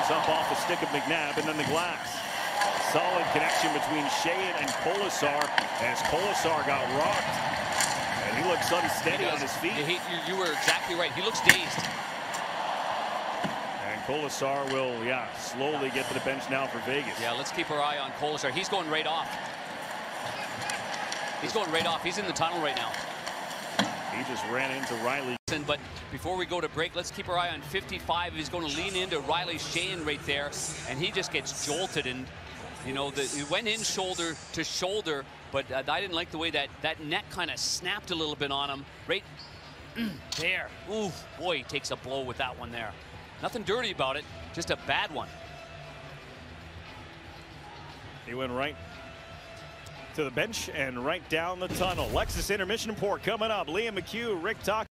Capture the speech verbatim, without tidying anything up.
It's up off the stick of McNabb and then the glass. Solid connection between Sheahan and Kolesar as Kolesar got rocked. And he looks unsteady on his feet. He, you, you were exactly right. He looks dazed. And Kolesar will, yeah, slowly get to the bench now for Vegas. Yeah, let's keep our eye on Kolesar. He's going right off. He's going right off. He's in the tunnel right now. He just ran into Riley. But before we go to break, let's keep our eye on fifty-five. He's going to lean into Riley Sheahan right there, and he just gets jolted. And you know, the, he went in shoulder to shoulder, but uh, I didn't like the way that that neck kind of snapped a little bit on him. Right there. Ooh, boy, he takes a blow with that one there. Nothing dirty about it, just a bad one. He went right to the bench and right down the tunnel. Lexus intermission report coming up. Liam McHugh, Rick Talk.